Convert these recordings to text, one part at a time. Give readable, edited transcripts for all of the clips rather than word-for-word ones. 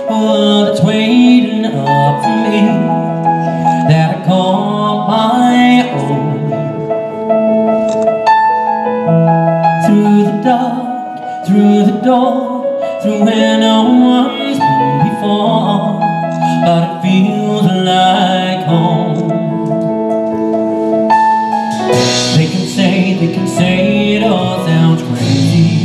world that's waiting up for me, that I call my own. Through the dark, through the door, through where no one's been before, but it feels like home. They can say it all sounds crazy.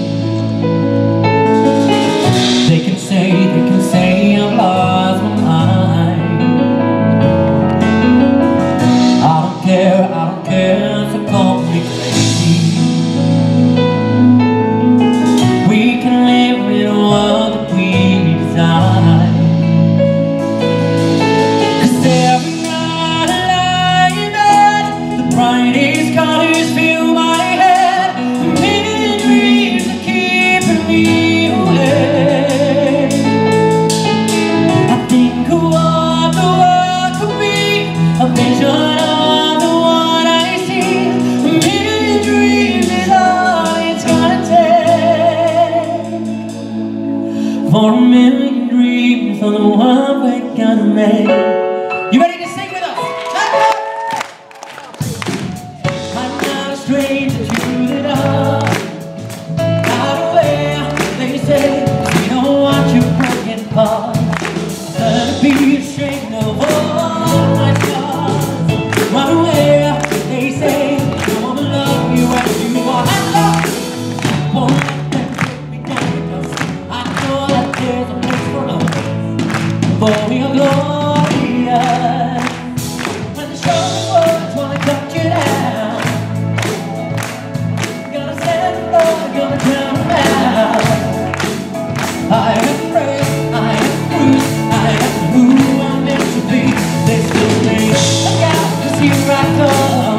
They can say I've lost my mind. I don't care, so call me crazy. We can live in a world that we design. 'Cause every night I lie in bed, the brightest colors fill my head, the million dreams are keeping me awake. I think of what the world could be, a vision of the one I see. A million dreams is all it's gonna take. For a million dreams are the one we're gonna make. You ready to sing with us? I'm not a stranger to the dark, not aware, they say, we don't want you broken heart. I'd be ashamed of all my scars. Run away, they say, I wanna love you as you are. I love you, won't let them take me down, because I know that there's a place for us, for we are glorious. When the show's words wanna cut you down, gonna stand alone, gonna drown them out. I am brave, I am bruised, I am who I'm meant to be. They still say, look out, 'cause here I come.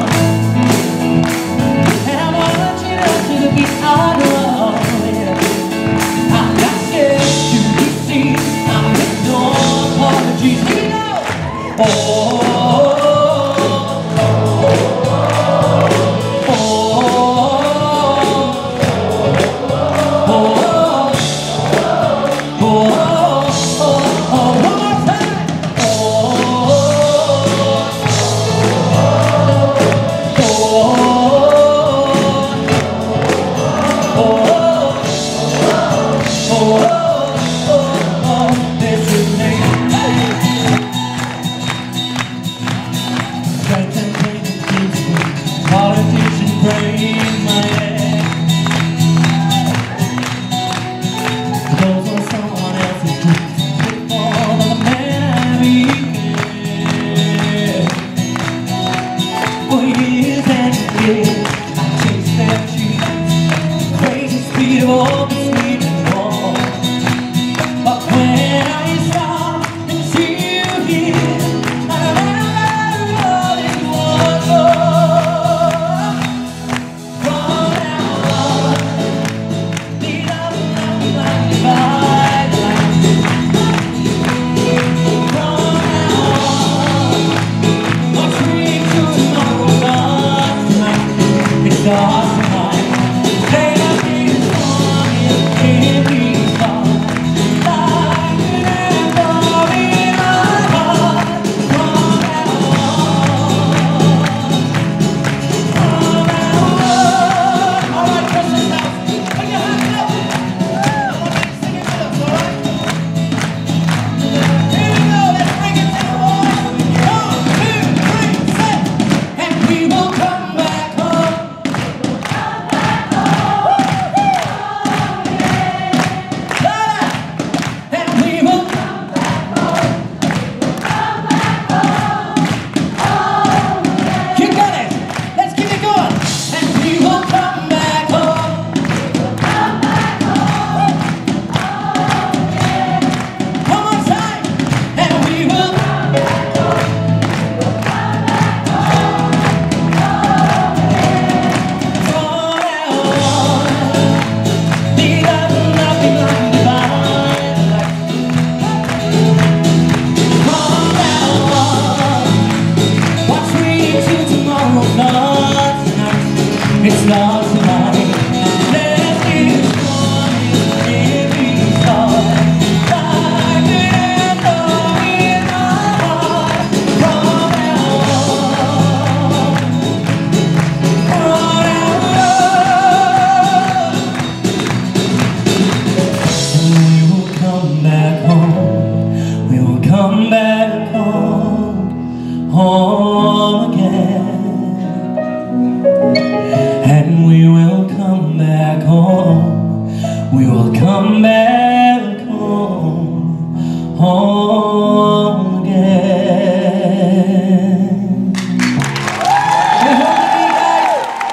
And I want you to the beat I drum. I'm not scared to be seen, I'm with no apologies. Here we go! Oh. Politicians break my head. Those are someone else's dreams, before the man I became. For years and years I chased their dreams, crazy speed of all the sweet and warm. But when I stop and see you here, I remember all it was for. It's not tonight. Let's get started, every star. we will come back.